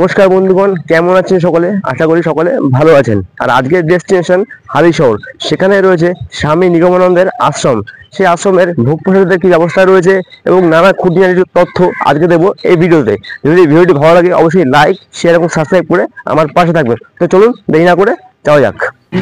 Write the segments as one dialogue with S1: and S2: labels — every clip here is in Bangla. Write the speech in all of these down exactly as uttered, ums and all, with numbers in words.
S1: নমস্কার বন্ধুগণ, কেমন আছেন সকলে? আশা করি সকলে ভালো আছেন। আর আজকের ডেস্টিনেশন হালিশহর। সেখানে রয়েছে স্বামী নিগমানন্দের আশ্রম। সেই আশ্রমের ভোগ প্রসাদের কি ব্যবস্থা রয়েছে এবং নানা খুঁটিনাটি তথ্য আজকে দেবো এই ভিডিওতে। যদি ভিডিওটি ভালো লাগে অবশ্যই লাইক, শেয়ার এবং সাবস্ক্রাইব করে আমার পাশে থাকবেন। তো চলুন দেরি না করে যাওয়া যাক।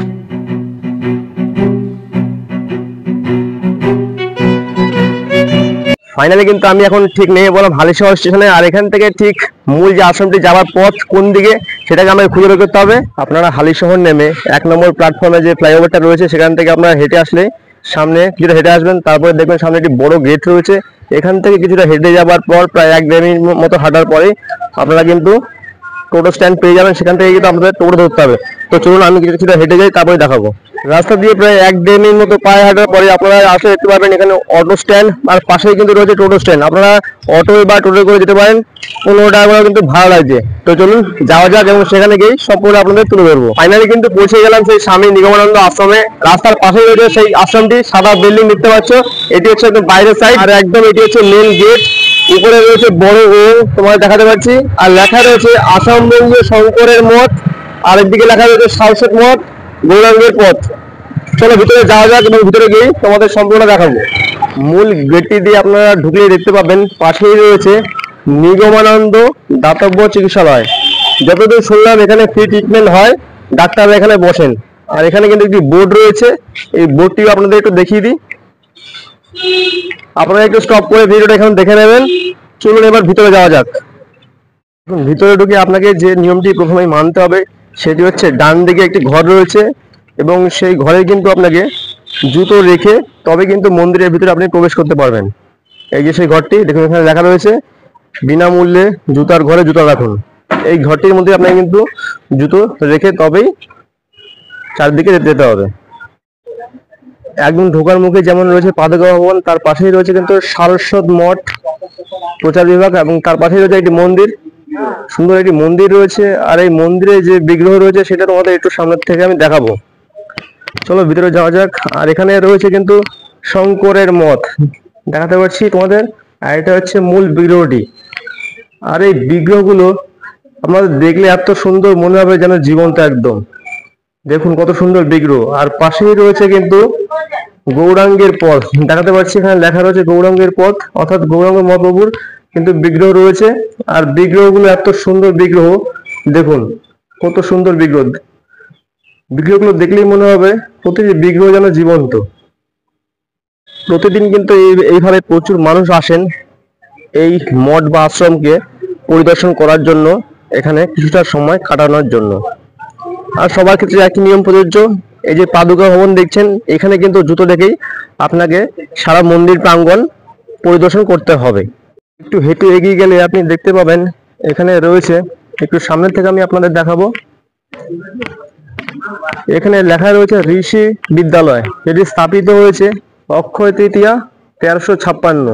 S1: ফাইনালি কিন্তু আমি এখন ঠিক নেই বললাম হালিশহর স্টেশনে। আর এখান থেকে ঠিক মূল যে আশ্রমটি যাওয়ার পথ কোন দিকে সেটাকে আমাকে খুঁজে বের করতে হবে। আপনারা হালিশহর নেমে এক নম্বর প্ল্যাটফর্মে যে ফ্লাইওভারটা রয়েছে সেখান থেকে আপনারা হেঁটে আসলে সামনে কিছুটা হেঁটে আসবেন, তারপরে দেখবেন সামনে একটি বড় গেট রয়েছে। এখান থেকে কিছুটা হেঁটে যাওয়ার পর প্রায় এক দেড় মিনিট মতো হাঁটার পরে আপনারা কিন্তু টোটো স্ট্যান্ড পেয়ে যাবেন। সেখান থেকে কিন্তু আপনাদের টোটো ধরতে হবে। তো চলুন আমি কিছুটা হেঁটে যাই, তারপরে দেখাবো। রাস্তা দিয়ে প্রায় এক দেড় মিনিট মতো পায়ে হাঁটার পরে আপনারা আসলে দেখতে পাবেন এখানে অটো স্ট্যান্ড, আর পাশেই কিন্তু রয়েছে টোটো স্ট্যান্ড। আপনারা অটো বা টোটো করে যেতে পারেন, পনেরো টাকা করে কিন্তু ভাড়া লাগছে। তো চলুন যাওয়া যাক এবং সেখানে গিয়ে সম্পূর্ণ আপনাদের তুলে ধরবো। ফাইনালি কিন্তু পৌঁছে গেলাম সেই স্বামী নিগমানন্দ আশ্রমে। রাস্তার পাশেই রয়েছে সেই আশ্রমটি, সাদা বিল্ডিং দেখতে পাচ্ছ। এটি হচ্ছে একদম বাইরের সাইড, আর একদম এটি হচ্ছে মেন গেট। উপরে রয়েছে বড় ওম তোমার দেখাতে পাচ্ছি, আর লেখা রয়েছে আসামবঙ্গীয় শঙ্করের মঠ, আর একদিকে লেখা রয়েছে সারস্বত মঠ, গৌরাঙ্গের পথ। চলো ভিতরে যাওয়া যাক এবং ভিতরে গিয়ে তোমাদের সম্পূর্ণ দেখাবো। মূল গেটটি দিয়ে আপনারা ঢুকলে দেখতে পাবেন পাশেই রয়েছে নিগমানন্দ দাতব্য চিকিৎসালয়। যতদূর শুনলাম এখানে ফ্রি ট্রিটমেন্ট হয়, ডাক্তাররা এখানে বসেন। আর এখানে কিন্তু একটি বোর্ড রয়েছে, এই বোর্ডটিও আপনাদের একটু দেখিয়ে দিই। আপনারা একটু স্টপ করে ভিডিওটা এখানে দেখে নেবেন। চলুন এবার ভিতরে যাওয়া যাক। ভিতরে ঢুকে আপনাকে যে নিয়মটি প্রথমেই মানতে হবে সেটি হচ্ছে ডান দিকে একটি ঘর রয়েছে এবং সেই ঘরে কিন্তু আপনাকে জুতো রেখে তবে কিন্তু মন্দিরের ভিতরে আপনি প্রবেশ করতে পারবেন। এই যে সেই ঘরটি দেখুন, এখানে লেখা রয়েছে বিনামূল্যে জুতার ঘরে জুতা রাখুন। এই ঘরটির মধ্যে আপনাকে কিন্তু জুতো রেখে তবেই চারদিকে যেতে হবে। একদম ঢোকার মুখে যেমন রয়েছে পাদুকা ভবন, তার পাশেই রয়েছে কিন্তু সারস্বত মঠ প্রচার বিভাগ, এবং তার পাশেই রয়েছে একটি মন্দির, সুন্দর একটি মন্দির রয়েছে। আর এই মন্দিরে যে বিগ্রহ রয়েছে সেটা তোমাদের একটু সামনের থেকে আমি দেখাবো। চলো ভিতরে যাওয়া যাক। আর এখানে রয়েছে কিন্তু শঙ্করের মঠ দেখাতে পাচ্ছি তোমাদের, আর এটা হচ্ছে মূল বিগ্রহটি। আর এই বিগ্রহগুলো আমাদের দেখলে এত সুন্দর মনে হবে যেন জীবন্ত একদম। দেখুন কত সুন্দর বিগ্রহ। আর পাশেই রয়েছে কিন্তু গৌরাঙ্গের পথ দেখাতে পাচ্ছি, এখানে লেখা রয়েছে গৌরাঙ্গের পথ, অর্থাৎ গৌরাঙ্গ মহাপ্রভুর কিন্তু বিগ্রহ রয়েছে। আর বিগ্রহগুলো এত সুন্দর বিগ্রহ, দেখুন কত সুন্দর বিগ্রহ। বিগ্রহগুলো দেখলেই মনে হবে প্রতিটি বিগ্রহ যেন জীবন্ত। প্রতিদিন কিন্তু এইভাবে প্রচুর মানুষ আসেন এই মঠ বা আশ্রমকে পরিদর্শন করার জন্য, এখানে কিছুটা সময় কাটানোর জন্য। আর সবার ক্ষেত্রে একই নিয়ম প্রযোজ্য। এই যে পাদুকা ভবন দেখছেন, এখানে কিন্তু জুতো দেখেই আপনাকে সারা মন্দির প্রাঙ্গণ পরিদর্শন করতে হবে। একটু হেঁটে এগিয়ে গেলে আপনি দেখতে পাবেন এখানে রয়েছে, একটু সামনের থেকে আমি আপনাদের দেখাবো। এখানে লেখা রয়েছে ঋষি বিদ্যালয়, যেটি স্থাপিত হয়েছে অক্ষয় তৃতীয়া তেরোশো ছাপ্পান্ন।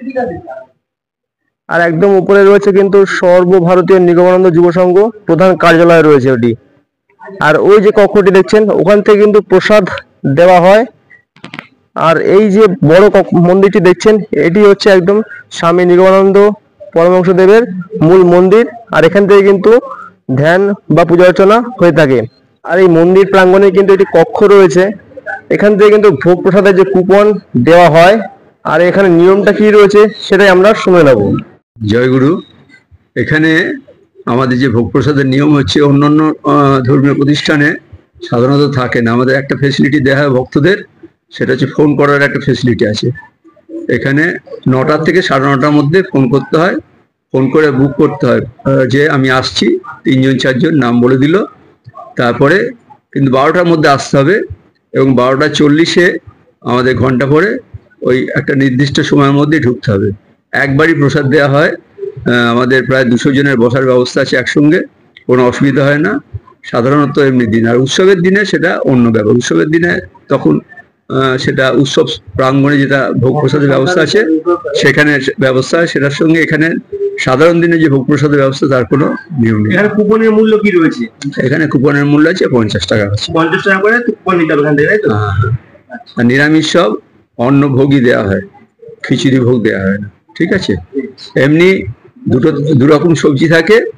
S1: আর একদম উপরে রয়েছে কিন্তু সর্বভারতীয় নিগমানন্দ যুব সংঘ প্রধান কার্যালয় রয়েছে ওটি। আর ওই যে কক্ষটি দেখছেন ওখান থেকে কিন্তু প্রসাদ দেওয়া হয়। আর এই যে বড় মন্দিরটি দেখছেন এটি হচ্ছে একদম স্বামী নিগমানন্দ পরমহংসদেবের মূল মন্দির। আর এখান থেকে কিন্তু ধ্যান বা পূজা অর্চনা হয়ে থাকে। আর এই মন্দির প্রাঙ্গণে কিন্তু একটি কক্ষ রয়েছে, এখান থেকে কিন্তু ভোগ প্রসাদের যে কুপন দেওয়া হয়। আর এখানে নিয়মটা কি রয়েছে সেটাই আমরা শুনে নেব।
S2: জয়গুরু। এখানে আমাদের যে ভোগ প্রসাদের নিয়ম হচ্ছে অন্যান্য ধর্মীয় প্রতিষ্ঠানে সাধারণত থাকে না। আমাদের একটা ফেসিলিটি দেওয়া হয় ভক্তদের, সেটা হচ্ছে ফোন করার একটা ফেসিলিটি আছে। এখানে নটার থেকে সাড়ে নটার মধ্যে ফোন করতে হয়, ফোন করে বুক করতে হয় যে আমি আসছি, তিনজন চারজন নাম বলে দিল। তারপরে কিন্তু বারোটার মধ্যে আসতে হবে এবং বারোটা চল্লিশে আমাদের ঘন্টা পরে ওই একটা নির্দিষ্ট সময়ের মধ্যে ঢুকতে হবে। একবারই প্রসাদ দেওয়া হয়। আমাদের প্রায় দুশো জনের বসার ব্যবস্থা আছে একসঙ্গে, কোনো অসুবিধা হয় না সাধারণত এমনি দিন। আর উৎসবের দিনে সেটা অন্য ব্যাপার। উৎসবের দিনে তখন সেটা উৎসব প্রাঙ্গণে যেটা ভোগ প্রসাদের ব্যবস্থা আছে সেখানে ব্যবস্থা, সেটার সঙ্গে এখানে সাধারণ দিনে যে ভোগ প্রসাদের ব্যবস্থা তার কোনো নিয়ম নেই।
S1: এখানে কুপনের মূল্য কি রয়েছে?
S2: এখানে কুপনের মূল্য আছে পঞ্চাশ টাকা আছে।
S1: পঞ্চাশ টাকা করে কুপন নিতে হবে এখান থেকে, তাই তো?
S2: আর নিরামিষ সব অন্ন ভোগই দেওয়া হয়, খিচুড়ি ভোগ দেওয়া হয় না। ঠিক আছে। এমনি দুটো দু রকম সবজি থাকে,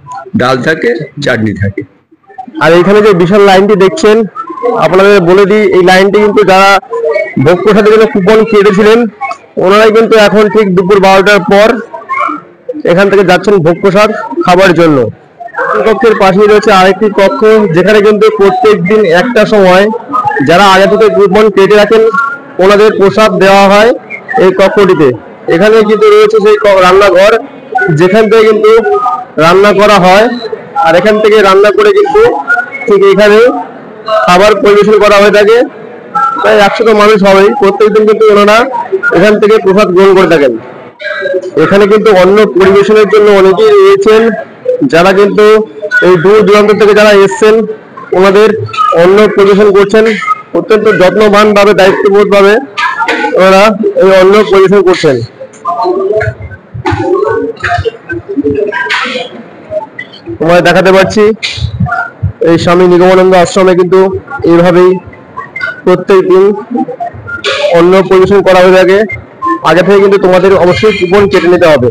S2: ডাল থাকে, চাটনি থাকে।
S1: আর এখানে যে বিশাল লাইনটি দেখছেন, আপনাদের বলে দিই এই লাইনটি কিন্তু যারা ভোগ প্রসাদের জন্য কুপন কেটেছিলেন ওনারাই কিন্তু এখন ঠিক দুপুর বারোটার পর এখান থেকে যাচ্ছেন ভোগ প্রসাদ খাবার জন্য। কক্ষের পাশেই রয়েছে আরেকটি কক্ষ, যেখানে কিন্তু প্রত্যেক দিন একটা সময় যারা আগে থেকে কুপন কেটে রাখেন ওনাদের প্রসাদ দেওয়া হয় এই কক্ষটিতে। এখানে কিন্তু রয়েছে সেই রান্নাঘর, যেখান থেকে কিন্তু রান্না করা হয়, আর এখান থেকে রান্না করে কিন্তু ঠিক এখানে খাবার পরিবেশন করা হয়ে থাকে। প্রায় একশত মানুষ হবে প্রত্যেকদিন কিন্তু ওনারা এখান থেকে প্রসাদ গ্রহণ করে থাকেন। এখানে কিন্তু অন্ন পরিবেশনের জন্য অনেকেই রয়েছেন, যারা কিন্তু এই দূর দূরান্ত থেকে যারা এসছেন ওনাদের অন্ন পরিবেশন করছেন। অত্যন্ত যত্নবান ভাবে, দায়িত্ববোধ ভাবে ওনারা এই অন্ন পরিবেশন করছেন। তোমায় দেখাতে পারছি এই স্বামী নিগমানন্দ আশ্রমে কিন্তু এইভাবেই প্রত্যেক দিন অন্ন পরিবেশন করা হয়ে থাকে। আগে থেকে কিন্তু তোমাদের অবশ্যই কুপন কেটে নিতে হবে।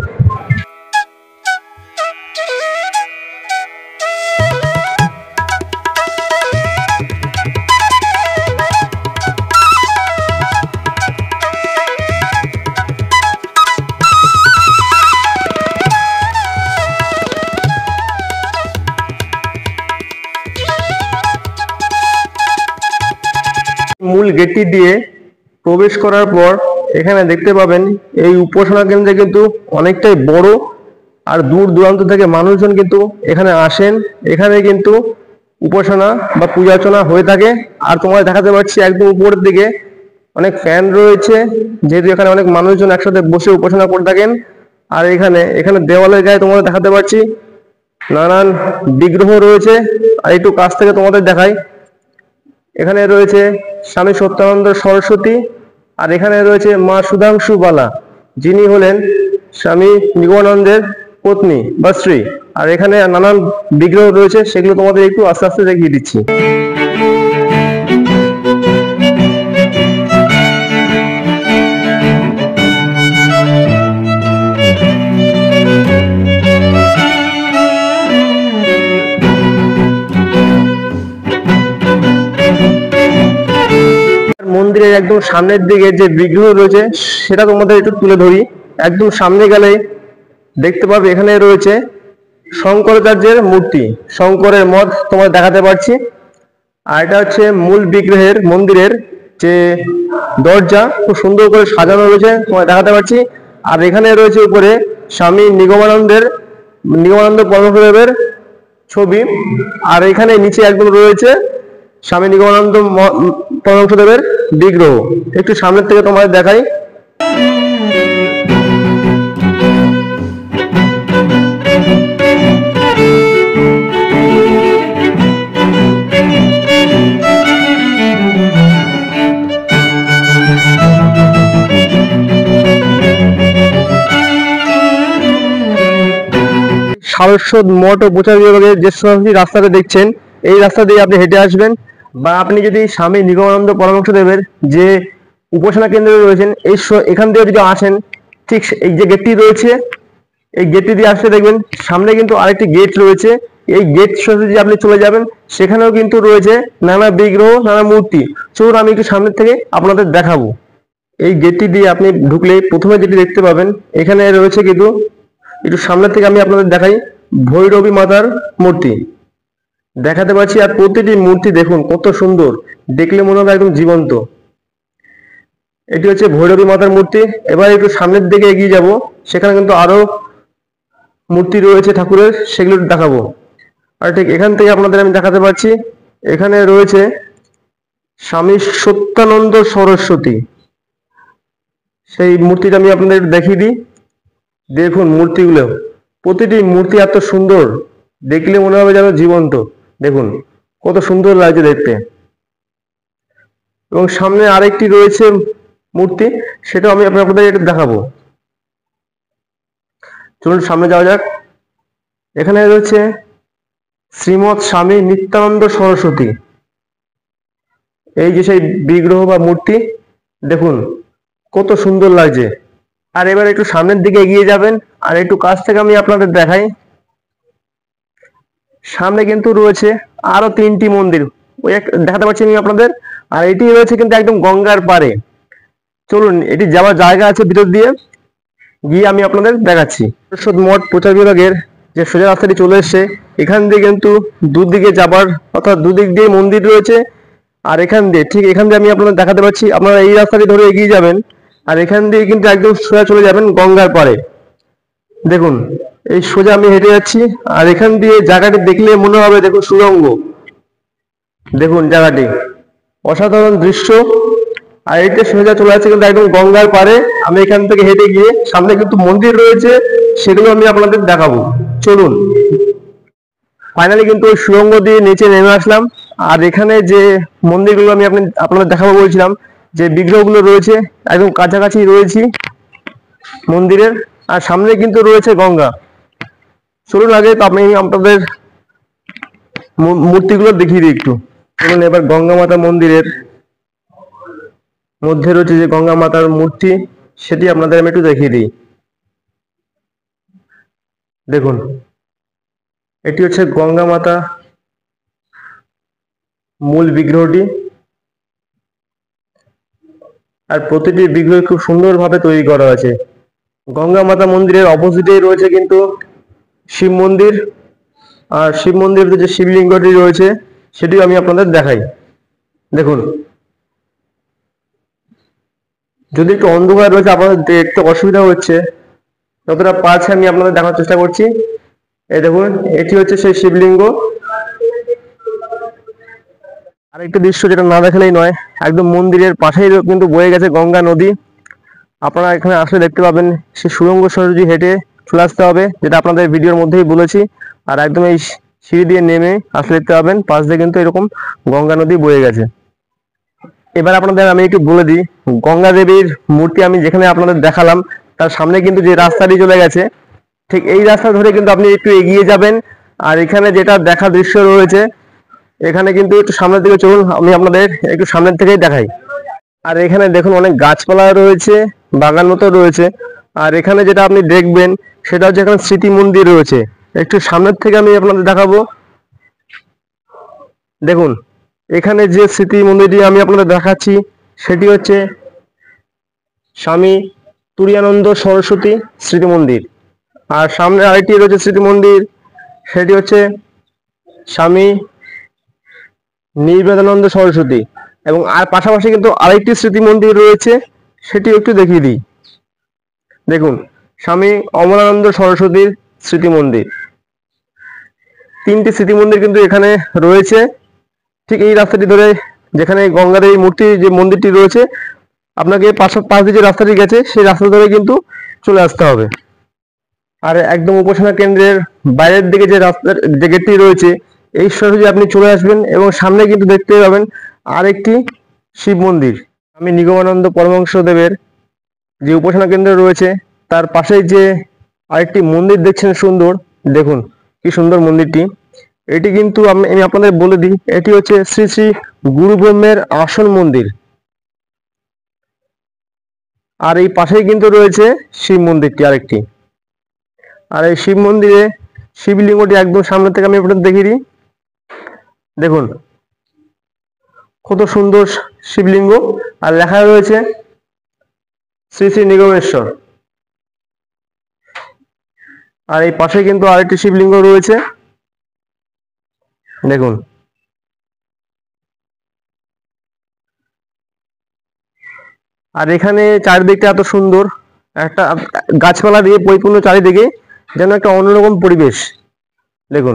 S1: মূল গেটটি দিয়ে প্রবেশ করার পর এখানে দেখতে পাবেন এই উপাসনা কেন্দ্রে কিন্তু অনেকটাই বড়, আর দূর দূরান্ত থেকে মানুষজন কিন্তু এখানে আসেন। এখানে কিন্তু উপাসনা বা পূজা অর্চনা হয়ে থাকে। আর তোমাদের দেখাতে পাচ্ছি একদম উপরের দিকে অনেক ফ্যান রয়েছে, যেহেতু এখানে অনেক মানুষজন একসাথে বসে উপাসনা করে থাকেন। আর এখানে এখানে দেওয়ালের গায়ে তোমাদের দেখাতে পাচ্ছি নানান বিগ্রহ রয়েছে। আর একটু কাছ থেকে তোমাদের দেখাই, এখানে রয়েছে স্বামী সত্যানন্দ সরস্বতী, আর এখানে রয়েছে মা সুধাংশু বালা, যিনি হলেন স্বামী নিগমানন্দের পত্নী বা স্ত্রী। আর এখানে নানান বিগ্রহ রয়েছে, সেগুলো তোমাদের একটু আস্তে আস্তে দেখিয়ে দিচ্ছি। মন্দিরের একদম সামনের দিকে যে বিগ্রহ রয়েছে সেটা তোমাদের একটু তুলে ধরি। একদম সামনে গেলে দেখতে পাবে এখানে রয়েছে শঙ্করাচার্যের মূর্তি, শঙ্করের মঠ তোমাদের দেখাতে পারছি। আর এটা হচ্ছে মূল বিগ্রহের মন্দিরের যে দরজা, খুব সুন্দর করে সাজানো রয়েছে তোমাদের দেখাতে পারছি। আর এখানে রয়েছে উপরে স্বামী নিগমানন্দের নিগমানন্দ পরমহংসদেবের ছবি। আর এখানে নিচে একদম রয়েছে স্বামী নিগমানন্দ পরমহংসদেবের বিগ্রহ। একটু সামনের থেকে তোমাদের দেখাই। সারস্বত মঠ ও প্রচার বিভাগের যে সরাসরি রাস্তাটা দেখছেন, এই রাস্তা দিয়ে আপনি হেঁটে আসবেন, বা আপনি যদি স্বামী নিগমানন্দ পরমহংসদেবের যে উপাসনা কেন্দ্রে রয়েছেন এই এখান দিয়ে যদি আসেন, ঠিক এই যে গেটটি রয়েছে এই গেটটি দিয়ে আসলে দেখবেন সামনে কিন্তু আরেকটি গেট রয়েছে। এই গেট সোজা আপনি চলে যাবেন, সেখানেও কিন্তু রয়েছে নানা বিগ্রহ, নানা মূর্তি। চলুন আমি একটু সামনের থেকে আপনাদের দেখাবো। এই গেটটি দিয়ে আপনি ঢুকলে প্রথমে যেটি দেখতে পাবেন, এখানে রয়েছে কিন্তু একটু সামনের থেকে আমি আপনাদের দেখাই ভৈরবী মাতার মূর্তি দেখাতে পাচ্ছি। আর প্রতিটি মূর্তি দেখুন কত সুন্দর, দেখলে মনে হবে একদম জীবন্ত। এটি হচ্ছে ভৈরবী মাতার মূর্তি। এবার একটু সামনের দিকে এগিয়ে যাব, সেখানে কিন্তু আরো মূর্তি রয়েছে ঠাকুরের, সেগুলো দেখাবো। আর ঠিক এখান থেকে আপনাদের আমি দেখাতে পাচ্ছি এখানে রয়েছে স্বামী সত্যানন্দ সরস্বতী, সেই মূর্তিটা আমি আপনাদের দেখিয়ে দিই। দেখুন মূর্তিগুলো, প্রতিটি মূর্তি এত সুন্দর, দেখলে মনে হবে যেন জীবন্ত। দেখুন কত সুন্দর লাগছে দেখতে। এবং সামনে আরেকটি রয়েছে মূর্তি, সেটাও আমি আপনাদের একটু দেখাবো। চলুন সামনে যাওয়া যাক। এখানে রয়েছে শ্রীমৎ স্বামী নিত্যানন্দ সরস্বতী, এই যে সেই বিগ্রহ বা মূর্তি, দেখুন কত সুন্দর লাগছে। আর এবার একটু সামনের দিকে এগিয়ে যাবেন, আর একটু কাছ থেকে আমি আপনাদের দেখাই। সামনে কিন্তু রয়েছে আরো তিনটি মন্দির, ওই এক দেখাতে পাচ্ছি আমি আপনাদের। আর এটি রয়েছে কিন্তু একদম গঙ্গার পাড়ে। চলুন এটি যাওয়ার জায়গা আছে ভিতর দিয়ে, গিয়ে আমি আপনাদের দেখাচ্ছি। পরিষদ মঠ প্রচার বিভাগের যে সোজা রাস্তাটি চলে এসছে, এখান দিয়ে কিন্তু দুদিকে যাবার অর্থাৎ দুদিক দিয়ে মন্দির রয়েছে। আর এখান দিয়ে ঠিক এখান দিয়ে আমি আপনাদের দেখাতে পাচ্ছি, আপনারা এই রাস্তাটি ধরে এগিয়ে যাবেন আর এখান দিয়ে কিন্তু একদম সোজা চলে যাবেন গঙ্গার পাড়ে। দেখুন এই সোজা আমি হেঁটে যাচ্ছি আর এখান দিয়ে জায়গাটি দেখলে মনে হবে দেখুন সুড়ঙ্গ। দেখুন জায়গাটি অসাধারণ দৃশ্য। আর এইটা সোজা চলে যাচ্ছে কিন্তু একদম গঙ্গার পাড়ে। আমি এখান থেকে হেঁটে গিয়ে সামনে কিন্তু মন্দির রয়েছে, সেগুলো আমি আপনাদের দেখাবো। চলুন। ফাইনালি কিন্তু ওই সুড়ঙ্গ দিয়ে নিচে নেমে আসলাম। আর এখানে যে মন্দিরগুলো আমি আপনি আপনাদের দেখাবো বলছিলাম, যে বিগ্রহগুলো রয়েছে একদম কাছাকাছি রয়েছি মন্দিরের। আর সামনে কিন্তু রয়েছে গঙ্গা। চলুন আগে তো আপনি আপনাদের মূর্তিগুলো দেখিয়ে দিই একটু। চলুন এবার গঙ্গা মাতা মন্দিরের মধ্যে রয়েছে যে গঙ্গা মাতার মূর্তি, সেটি আপনাদের আমি একটু দেখিয়ে দিই। দেখুন এটি হচ্ছে গঙ্গা মাতা মূল বিগ্রহটি। আর প্রতিটি বিগ্রহ খুব সুন্দরভাবে তৈরি করা আছে। গঙ্গা মাতা মন্দিরের অপোজিটেই রয়েছে কিন্তু শিব মন্দির। আর শিব মন্দিরের যে শিবলিঙ্গটি রয়েছে সেটিও আমি আপনাদের দেখাই। দেখুন যদি একটু অন্ধকার রয়েছে আপনাদের দেখতে অসুবিধা হচ্ছে, যতটা পারছি আমি আপনাদের দেখার চেষ্টা করছি। এই দেখুন এটি হচ্ছে সেই শিবলিঙ্গ। আরেকটা দৃশ্য যেটা না দেখালেই নয়, একদম মন্দিরের পাশেই কিন্তু বয়ে গেছে গঙ্গা নদী। আপনারা এখানে আসলে দেখতে পাবেন সেই সুড়ঙ্গ সরজি হেঁটে চলে আসতে হবে, যেটা আপনাদের ভিডিওর মধ্যেই বলেছি। আর একদম এই সিঁড়ি দিয়ে নেমে আসলে দেখতে পাবেন পাশ দিয়ে কিন্তু এরকম গঙ্গা নদী বয়ে গেছে। এবার আপনাদের আমি একটু বলে দিই, গঙ্গা দেবীর মূর্তি আমি যেখানে আপনাদের দেখালাম তার সামনে কিন্তু যে রাস্তাটি চলে গেছে, ঠিক এই রাস্তা ধরে কিন্তু আপনি একটু এগিয়ে যাবেন। আর এখানে যেটা দেখা দৃশ্য রয়েছে, এখানে কিন্তু একটু সামনের দিকে চলুন, আমি আপনাদের একটু সামনের থেকেই দেখাই। আর এখানে দেখুন অনেক গাছপালা রয়েছে, বাগান মতো রয়েছে। আর এখানে যেটা আপনি দেখবেন সেটা হচ্ছে এখানে স্মৃতি মন্দির রয়েছে। একটু সামনের থেকে আমি আপনাদের দেখাবো। দেখুন এখানে যে স্মৃতি মন্দিরটি আমি আপনাদের দেখাচ্ছি সেটি হচ্ছে স্বামী তুরীয়ানন্দ সরস্বতী স্মৃতি মন্দির। আর সামনে আরেকটি রয়েছে স্মৃতি মন্দির, সেটি হচ্ছে স্বামী নির্বেদানন্দ সরস্বতী। এবং আর পাশাপাশি কিন্তু আরেকটি স্মৃতি মন্দির রয়েছে, সেটি একটু দেখিয়ে দিই। দেখুন স্বামী অমলানন্দ সরস্বতীর স্মৃতি মন্দির। তিনটি স্মৃতি মন্দির কিন্তু এখানে রয়েছে। ঠিক এই রাস্তাটি ধরে যেখানে গঙ্গার এই মূর্তি যে মন্দিরটি রয়েছে, আপনাকে পাশ পাশ দিয়ে যে রাস্তাটি গেছে সেই রাস্তা ধরে কিন্তু চলে আসতে হবে। আর একদম উপাসনা কেন্দ্রের বাইরের দিকে যে রাস্তার যে গেটটি রয়েছে, এই সোজাসুজি আপনি চলে আসবেন এবং সামনে কিন্তু দেখতে পাবেন আরেকটি শিব মন্দির। আমি নিগমানন্দ পরমহংস দেবের যে উপাসনা কেন্দ্র রয়েছে তার পাশেই যে আরেকটি মন্দির দেখছেন সুন্দর, দেখুন কি সুন্দর মন্দিরটি। এটি কিন্তু আমি আপনাদের বলে দিই, এটি হচ্ছে শ্রী শ্রী গুরু ব্রহ্মের আসন মন্দির। আর এই পাশেই কিন্তু রয়েছে শিব মন্দিরটি আরেকটি। আর এই শিব মন্দিরে শিবলিঙ্গটি একদম সামনে থেকে আমি আপনাদের দেখিয়ে দিই। দেখুন কত সুন্দর শিবলিঙ্গ, আর লেখা রয়েছে শ্রী শ্রী নিগমেশ্বর। আর এই পাশে কিন্তু আরেকটি শিবলিঙ্গ রয়েছে, দেখুন। আর এখানে চারিদিকটা এত সুন্দর, একটা গাছপালা দিয়ে পরিপূর্ণ চারিদিকে, যেন একটা অন্যরকম পরিবেশ। দেখুন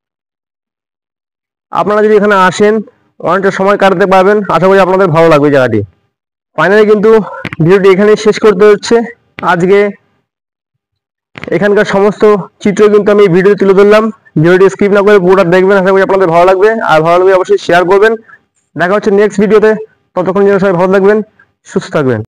S1: আপনারা যদি এখানে আসেন অনেকটা সময় কাটাতে পারবেন, আশা করি আপনাদের ভালো লাগবে জায়গাটি। ফাইনালি কিন্তু ভিডিওটি এখানেই শেষ করতে হচ্ছে। আজকে এখানকার সমস্ত চিত্র কিন্তু আমি ভিডিও তুলে ধরলাম। ভিডিওটি স্কিপ না করে পুরোটা দেখবেন, আশা করি আপনাদের ভালো লাগবে। আর ভালো লাগলে অবশ্যই শেয়ার করবেন। দেখা হচ্ছে নেক্সট ভিডিওতে, ততক্ষণ যেন সবাই ভালো থাকবেন, সুস্থ থাকবেন।